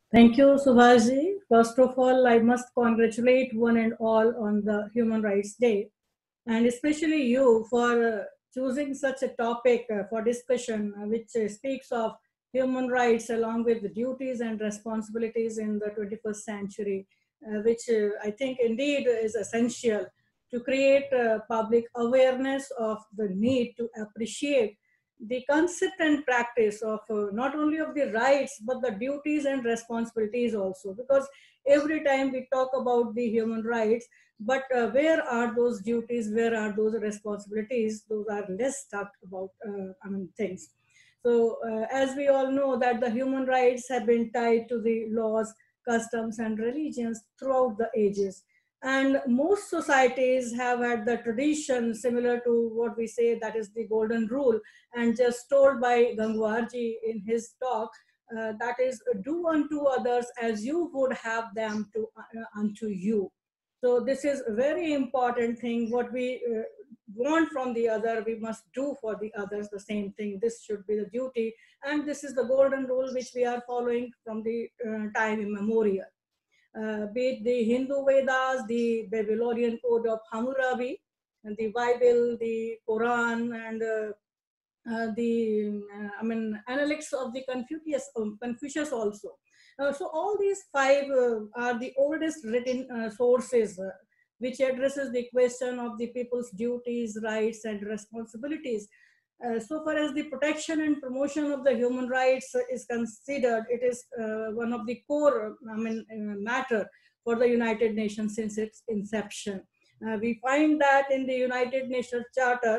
Thank you, Subhashji. First of all, I must congratulate one and all on the Human Rights Day, and especially you for choosing such a topic for discussion, which speaks of human rights along with the duties and responsibilities in the 21st century, which I think indeed is essential to create public awareness of the need to appreciate the concept and practice of not only of the rights but the duties and responsibilities also, because every time we talk about the human rights, but where are those duties, where are those responsibilities, those are less talked about things. So as we all know that the human rights have been tied to the laws, customs and religions throughout the ages, and most societies have had the tradition similar to what we say, that is the golden rule, and just told by Gangwarji in his talk, that is, do unto others as you would have them to unto you. So this is a very important thing. What we want from the other, we must do for the others the same thing. This should be the duty, and this is the golden rule which we are following from the time immemorial. Be it the Hindu Vedas, the Babylonian Code of Hammurabi, and the Bible, the Quran, and analects of the Confucius also. So all these five are the oldest written sources which addresses the question of the people's duties, rights, and responsibilities. So far as the protection and promotion of the human rights is considered, it is one of the core matter for the United Nations since its inception. We find that in the United Nations Charter,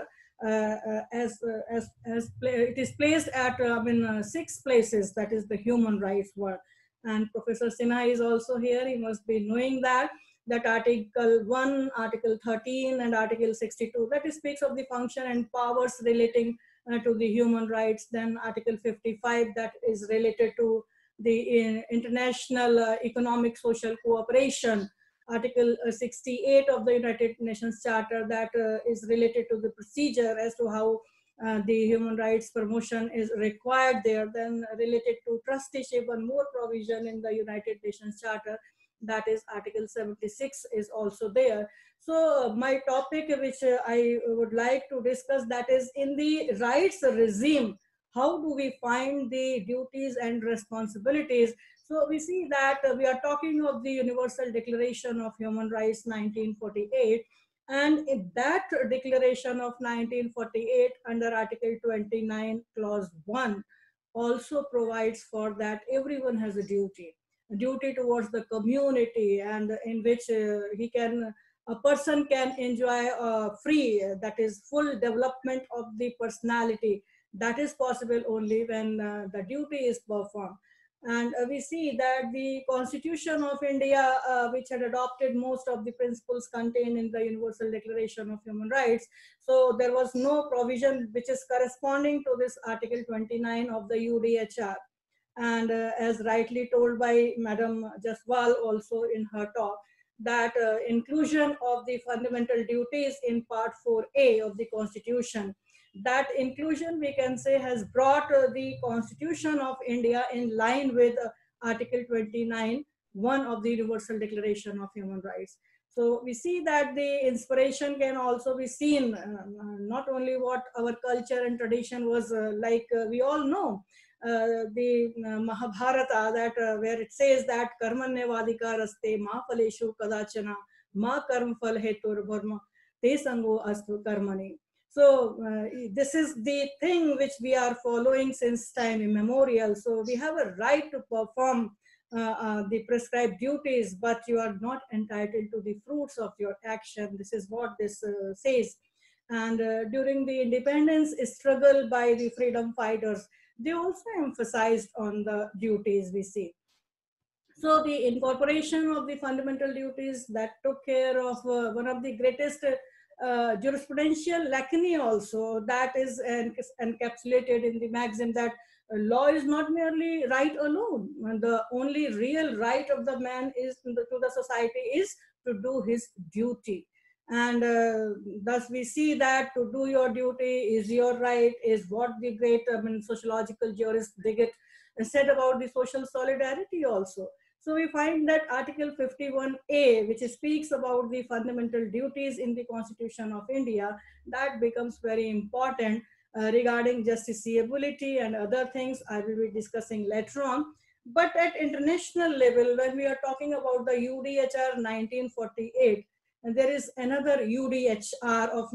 it is placed at six places, that is the human rights one. And Professor Sinha is also here. He must be knowing that Article 1, Article 13, and Article 62, that speaks of the function and powers relating to the human rights. Then Article 55, that is related to the international economic social cooperation. Article 68 of the United Nations Charter, that is related to the procedure as to how the human rights promotion is required there. Then related to trusteeship, one more provision in the United Nations Charter, that is Article 76 is also there. So my topic which I would like to discuss, that is, in the rights regime, how do we find the duties and responsibilities? So we see that we are talking of the Universal Declaration of Human Rights 1948, and in that declaration of 1948 under Article 29 clause 1 also provides for that everyone has a duty towards the community, and in which a person can enjoy free, that is full development of the personality. That is possible only when the duty is performed. And we see that the Constitution of India, which had adopted most of the principles contained in the Universal Declaration of Human Rights, so there was no provision which is corresponding to this Article 29 of the UDHR. And as rightly told by Madam Jaswal also in her talk, that inclusion of the fundamental duties in Part 4A of the Constitution, that inclusion, we can say, has brought the Constitution of India in line with Article 29, one of the Universal Declaration of Human Rights. So we see that the inspiration can also be seen, not only what our culture and tradition was we all know, the Mahabharata, that where it says that karmanyavadika raste ma phaleshu kadachana ma karm phal hetur bharma te sango astu karmani. So this is the thing which we are following since time immemorial. So we have a right to perform the prescribed duties, but you are not entitled to the fruits of your action. This is what this says. And during the independence struggle by the freedom fighters, they also emphasized on the duties we see. So the incorporation of the fundamental duties, that took care of one of the greatest jurisprudential lacunae also, that is encapsulated in the maxim that law is not merely right alone. And the only real right of the man is to the society is to do his duty. And thus we see that to do your duty is your right, is what the great sociological jurist Diggett said about the social solidarity also. So we find that Article 51A, which speaks about the fundamental duties in the Constitution of India, that becomes very important regarding justiciability and other things I will be discussing later on. But at international level, when we are talking about the UDHR 1948, and there is another UDHR of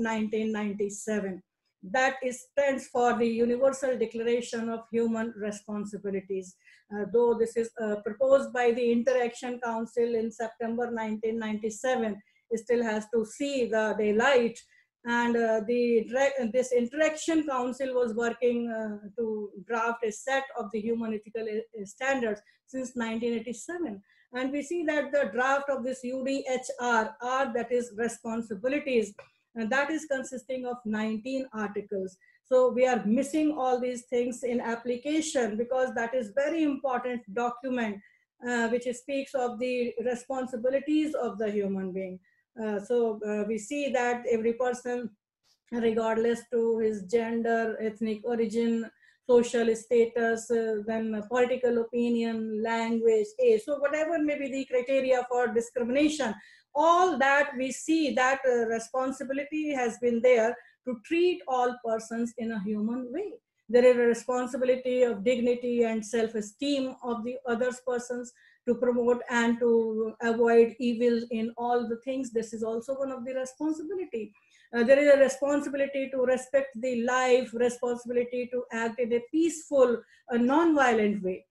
1997 that stands for the Universal Declaration of Human Responsibilities. Though this is proposed by the Interaction Council in September 1997, it still has to see the daylight. And this Interaction Council was working to draft a set of the human ethical standards since 1987. And we see that the draft of this UDHR, that is responsibilities, and that is consisting of 19 articles. So we are missing all these things in application, because that is very important document which speaks of the responsibilities of the human being. We see that every person, regardless to his gender, ethnic origin, social status, then political opinion, language, age, so whatever may be the criteria for discrimination, all that we see that responsibility has been there to treat all persons in a human way. There is a responsibility of dignity and self-esteem of the other persons, to promote and to avoid evil in all the things. This is also one of the responsibility. There is a responsibility to respect the life, responsibility to act in a peaceful, non-violent way.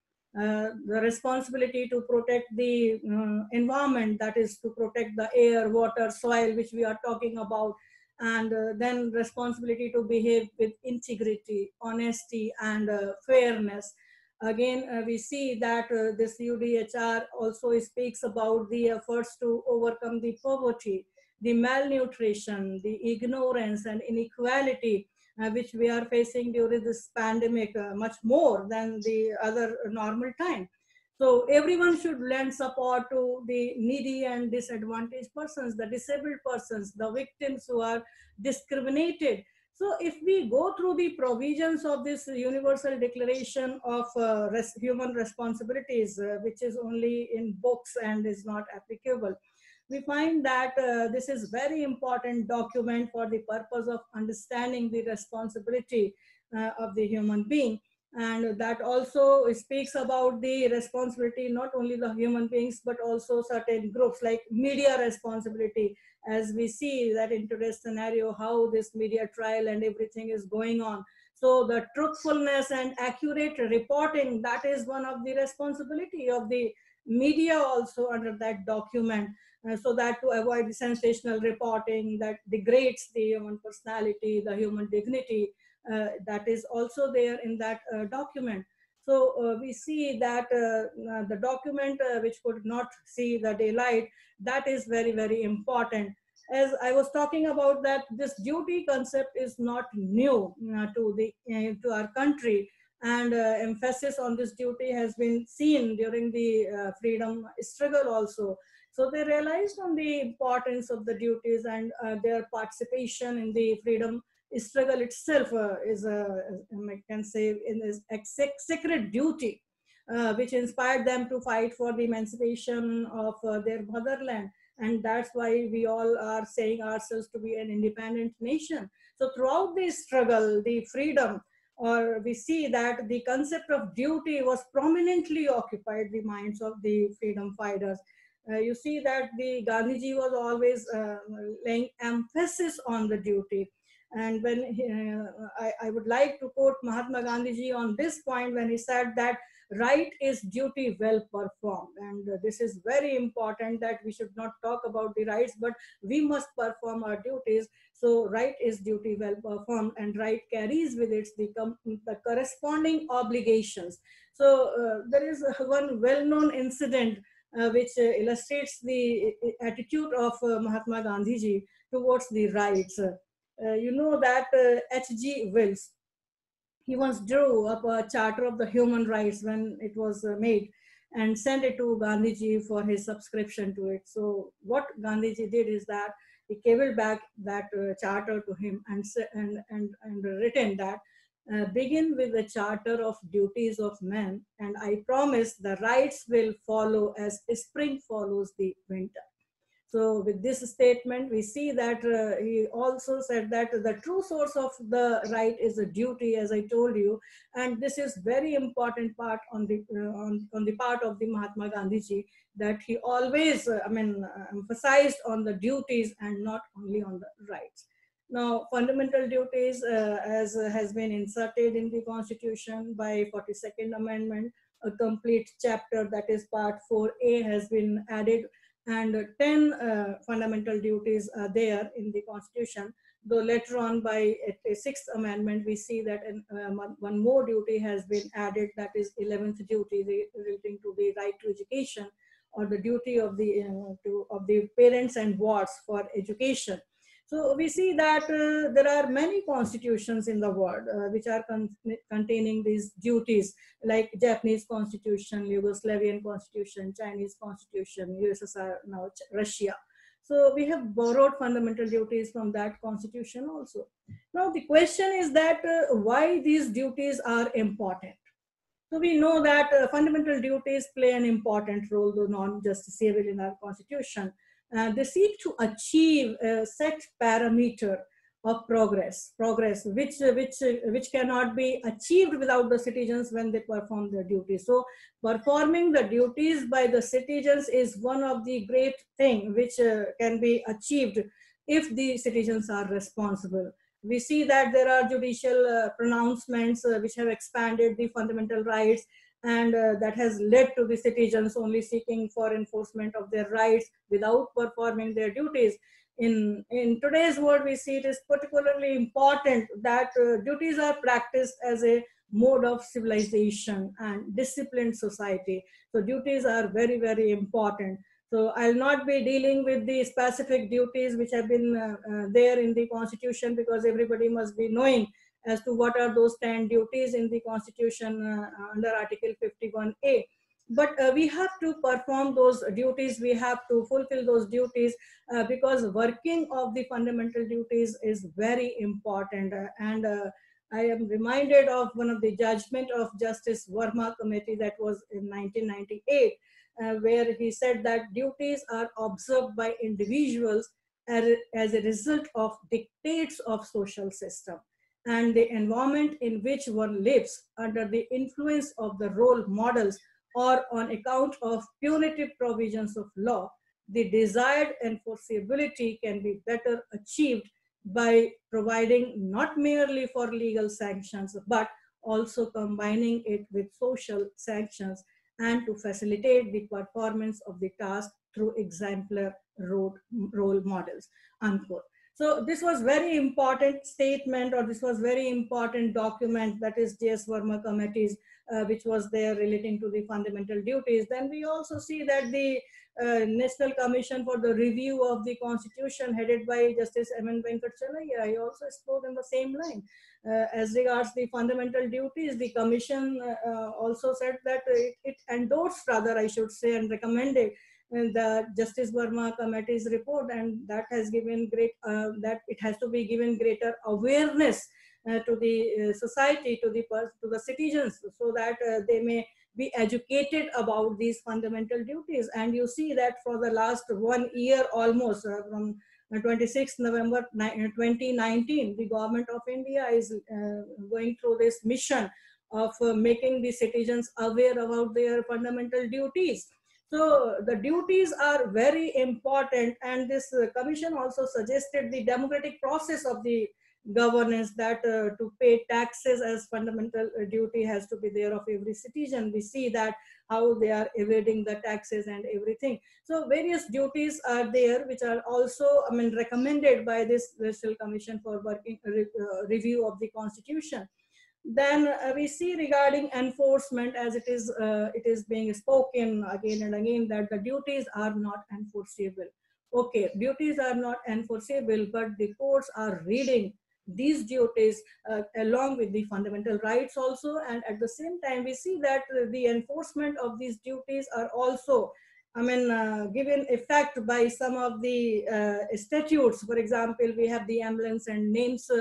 The responsibility to protect the environment, that is to protect the air, water, soil, which we are talking about, and then responsibility to behave with integrity, honesty, and fairness. Again, we see that this UDHR also speaks about the efforts to overcome the poverty, the malnutrition, the ignorance and inequality which we are facing during this pandemic, much more than the other normal time. So everyone should lend support to the needy and disadvantaged persons, the disabled persons, the victims who are discriminated. So if we go through the provisions of this Universal Declaration of Human Responsibilities, which is only in books and is not applicable, we find that this is very important document for the purpose of understanding the responsibility of the human being. And that also speaks about the responsibility, not only the human beings, but also certain groups like media responsibility, as we see that in today's scenario, how this media trial and everything is going on. So the truthfulness and accurate reporting, that is one of the responsibility of the media also under that document. So that to avoid the sensational reporting that degrades the human personality, the human dignity, that is also there in that document. So we see that the document which could not see the daylight, that is very, very important. As I was talking about, that this duty concept is not new to our country, and emphasis on this duty has been seen during the freedom struggle also. So they realized on the importance of the duties, and their participation in the freedom struggle itself is I can say, in this sacred duty, which inspired them to fight for the emancipation of their motherland. And that's why we all are saying ourselves to be an independent nation. So throughout this struggle, the freedom, or we see that the concept of duty was prominently occupied the minds of the freedom fighters. You see that the Gandhiji was always laying emphasis on the duty. And when I would like to quote Mahatma Gandhiji on this point, when he said that right is duty well performed. And this is very important, that we should not talk about the rights, but we must perform our duties. So right is duty well performed, and right carries with it the corresponding obligations. So there is one well-known incident which illustrates the attitude of Mahatma Gandhiji towards the rights. You know that H.G. Wells, he once drew up a charter of the human rights when it was made, and sent it to Gandhiji for his subscription to it. So what Gandhiji did is that he cabled back that charter to him, and written that begin with the charter of duties of man, and I promise the rights will follow as spring follows the winter. So with this statement, we see that he also said that the true source of the right is a duty, as I told you, and this is very important part on the on the part of the Mahatma Gandhi ji, that he always, emphasized on the duties and not only on the rights. Now, fundamental duties, as has been inserted in the Constitution by 42nd Amendment, a complete chapter, that is Part 4A, has been added, and 10 fundamental duties are there in the Constitution. Though later on, by a sixth amendment, we see that one more duty has been added, that is 11th duty relating to the right to education, or the duty of the of the parents and wards for education. So we see that there are many constitutions in the world which are containing these duties, like Japanese constitution, Yugoslavian constitution, Chinese constitution, USSR, now Russia. So we have borrowed fundamental duties from that constitution also. Now the question is that why these duties are important. So we know that fundamental duties play an important role, though not justiciable in our constitution. They seek to achieve a set parameter of progress which cannot be achieved without the citizens when they perform their duties. So performing the duties by the citizens is one of the great things which can be achieved if the citizens are responsible. We see that there are judicial pronouncements which have expanded the fundamental rights, and that has led to the citizens only seeking for enforcement of their rights without performing their duties. In today's world, we see it is particularly important that duties are practiced as a mode of civilization and disciplined society. So duties are very, very important. So I'll not be dealing with the specific duties which have been there in the Constitution, because everybody must be knowing as to what are those 10 duties in the Constitution under Article 51A. But we have to perform those duties, we have to fulfill those duties because working of the fundamental duties is very important. I am reminded of one of the judgment of Justice Verma Committee that was in 1998, where he said that duties are observed by individuals as a result of dictates of social system and the environment in which one lives under the influence of the role models or on account of punitive provisions of law. The desired enforceability can be better achieved by providing not merely for legal sanctions, but also combining it with social sanctions, and to facilitate the performance of the task through exemplar role models, unquote. So this was very important statement, or this was very important document, that is J.S. Verma committees, which was there relating to the fundamental duties. Then we also see that the National Commission for the Review of the Constitution, headed by Justice M.N. Venkatacharya, also spoke in the same line. As regards the fundamental duties, the Commission also said that it endorsed, rather I should say, and recommended the Justice Verma committee's report, and that has given great, that it has to be given greater awareness to the society, to the citizens, so that they may be educated about these fundamental duties. And you see that for the last 1 year almost, from 26th November 2019, the government of India is going through this mission of making the citizens aware about their fundamental duties. So the duties are very important, and this commission also suggested the democratic process of the governance, that to pay taxes as fundamental duty has to be there of every citizen. We see that how they are evading the taxes and everything. So various duties are there which are also, recommended by this National Commission for Working Review of the Constitution. Then we see regarding enforcement, as it is being spoken again and again, that the duties are not enforceable. Okay, duties are not enforceable, but the courts are reading these duties along with the fundamental rights also, and at the same time we see that the enforcement of these duties are also given effect by some of the statutes. For example, we have the Ambulance and Names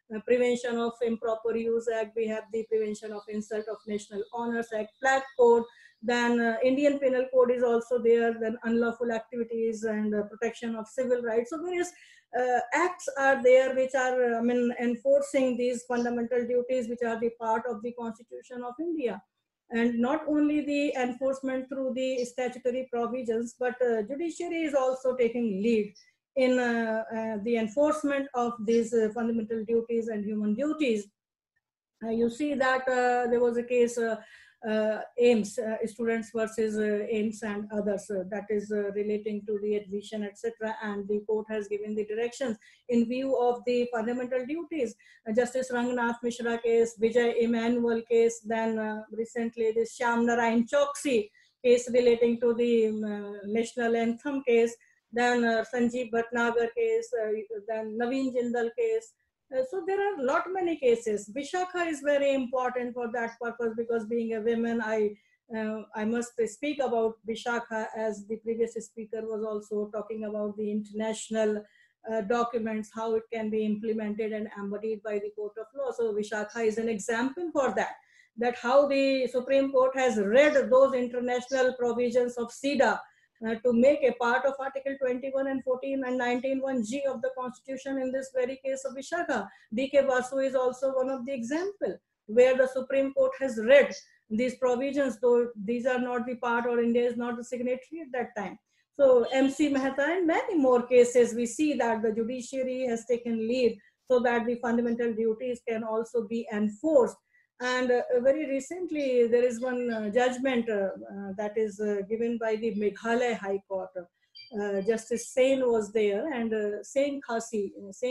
Prevention of Improper Use Act, we have the Prevention of Insult of National Honors Act, Flag Code, then Indian Penal Code is also there, then unlawful activities and protection of civil rights. So various acts are there which are enforcing these fundamental duties which are the part of the Constitution of India. And not only the enforcement through the statutory provisions, but judiciary is also taking lead in the enforcement of these fundamental duties and human duties. You see that there was a case, AIMS, students versus AIMS and others, that is relating to the admission, etc. And the court has given the directions in view of the fundamental duties. Justice Ranganath Mishra case, Vijay Emmanuel case, then recently this Shyam Narayan Choksi case relating to the national anthem case, then Sanjeev Bhatnagar case, then Naveen Jindal case. So there are lot many cases. Vishakha is very important for that purpose, because being a woman, I must speak about Vishakha, as the previous speaker was also talking about the international documents, how it can be implemented and embodied by the court of law. So Vishakha is an example for that, that how the Supreme Court has read those international provisions of CEDAW to make a part of Article 21 and 14 and 19(1)(g) of the Constitution in this very case of Vishakha. D.K. Basu is also one of the example where the Supreme Court has read these provisions, though these are not the part, or India is not the signatory at that time. So MC Mehta and many more cases, we see that the judiciary has taken lead so that the fundamental duties can also be enforced. And very recently, there is one judgment that is given by the Meghalaya High Court. Justice Sen was there, and Sen Khasi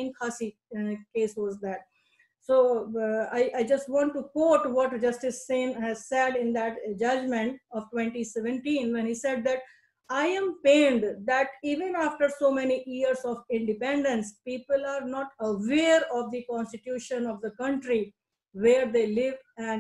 case was that. So I just want to quote what Justice Sen has said in that judgment of 2017, when he said that, I am pained that even after so many years of independence, people are not aware of the constitution of the country where they live and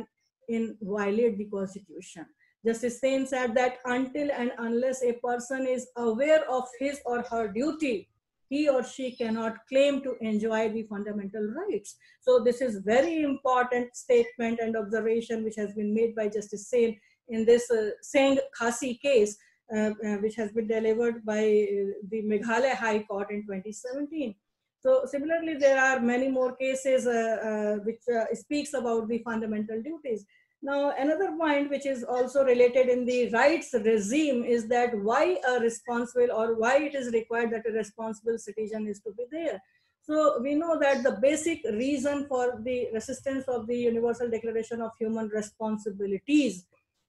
violate the Constitution. Justice Sen said that until and unless a person is aware of his or her duty, he or she cannot claim to enjoy the fundamental rights. So this is very important statement and observation which has been made by Justice Sen in this Singh Khasi case, which has been delivered by the Meghalaya High Court in 2017. So similarly, there are many more cases which speaks about the fundamental duties. Now, another point which is also related in the rights regime is that why a responsible, or why it is required that a responsible citizen is to be there. So we know that the basic reason for the resistance of the Universal Declaration of Human Responsibilities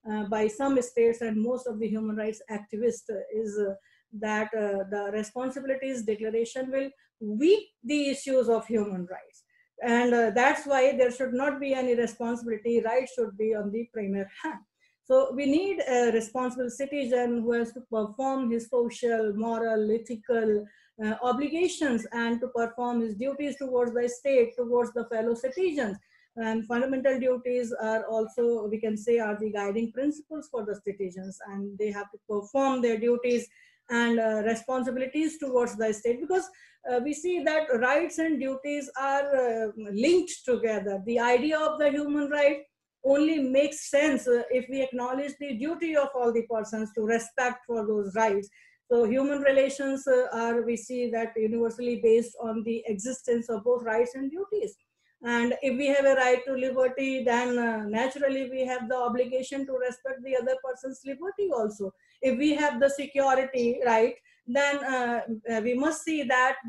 by some states and most of the human rights activists is that the responsibilities declaration will weak the issues of human rights. And that's why there should not be any responsibility, rights should be on the premier hand. So we need a responsible citizen who has to perform his social, moral, ethical obligations, and to perform his duties towards the state, towards the fellow citizens. And fundamental duties are also, we can say, are the guiding principles for the citizens, and they have to perform their duties and responsibilities towards the state, because we see that rights and duties are linked together. The idea of the human right only makes sense if we acknowledge the duty of all the persons to respect for those rights. So human relations are, we see that, universally based on the existence of both rights and duties. And if we have a right to liberty, then naturally we have the obligation to respect the other person's liberty also. If we have the security right, then we must see that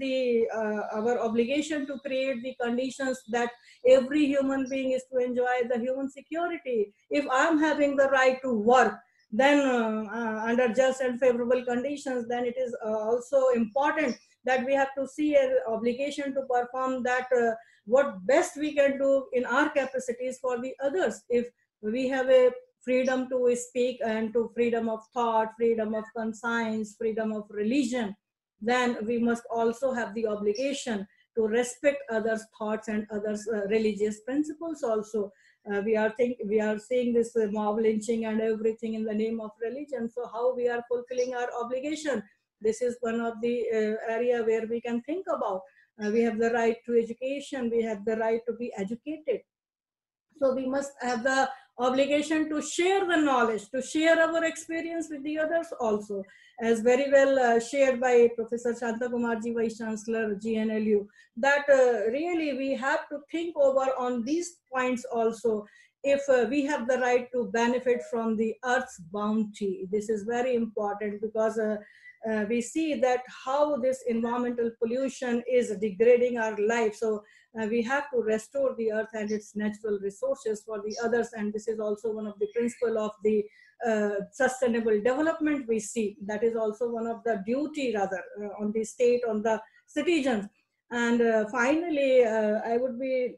our obligation to create the conditions that every human being is to enjoy the human security. If I'm having the right to work, then under just and favorable conditions, then it is also important that we have to see an obligation to perform that what best we can do in our capacities for the others. If we have a freedom to speak and to freedom of thought, freedom of conscience, freedom of religion, then we must also have the obligation to respect others' thoughts and others' religious principles also. We are seeing this mob lynching and everything in the name of religion. So how we are fulfilling our obligation? This is one of the area where we can think about. We have the right to education. We have the right to be educated. So we must have the obligation to share the knowledge, to share our experience with the others also, as very well shared by Professor Shanta Kumarji, Vice Chancellor, GNLU, that really we have to think over on these points also. If we have the right to benefit from the earth's bounty, this is very important, because we see that how this environmental pollution is degrading our life. So we have to restore the earth and its natural resources for the others, and this is also one of the principle of the sustainable development we see. That is also one of the duty, rather, on the state, on the citizens. And finally, I would be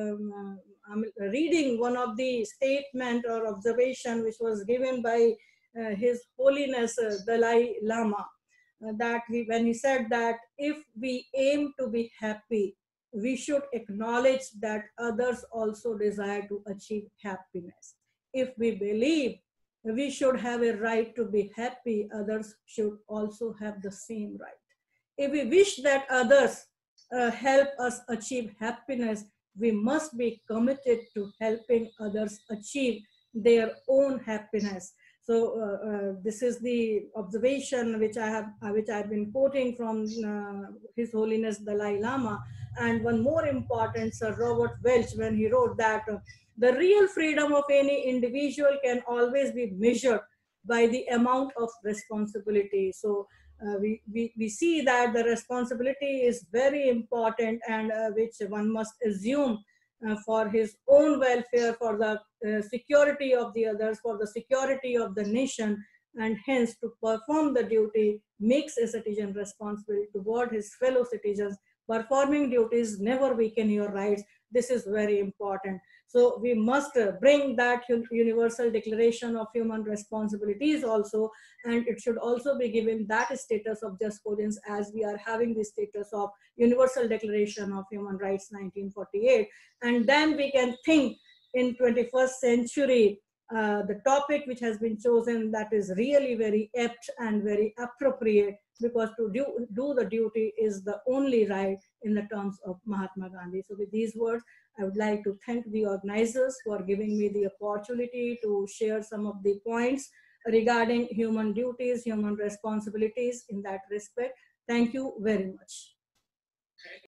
I'm reading one of the statement or observation which was given by His Holiness Dalai Lama, that when he said that if we aim to be happy, we should acknowledge that others also desire to achieve happiness. If we believe we should have a right to be happy, others should also have the same right. If we wish that others help us achieve happiness, we must be committed to helping others achieve their own happiness. So this is the observation which I've been quoting from His Holiness Dalai Lama. And one more important, Sir Robert Welch, when he wrote that the real freedom of any individual can always be measured by the amount of responsibility. So we see that the responsibility is very important, and which one must assume for his own welfare, for the security of the others, for the security of the nation, and hence to perform the duty makes a citizen responsible toward his fellow citizens. Performing duties never weaken your rights. This is very important. So we must bring that universal declaration of human responsibilities also, and it should also be given that status of jurisprudence as we are having the status of Universal Declaration of Human Rights 1948. And then we can think in 21st century, the topic which has been chosen, that is really very apt and very appropriate, because to do the duty is the only right in the terms of Mahatma Gandhi. So with these words, I would like to thank the organizers for giving me the opportunity to share some of the points regarding human duties, human responsibilities in that respect. Thank you very much.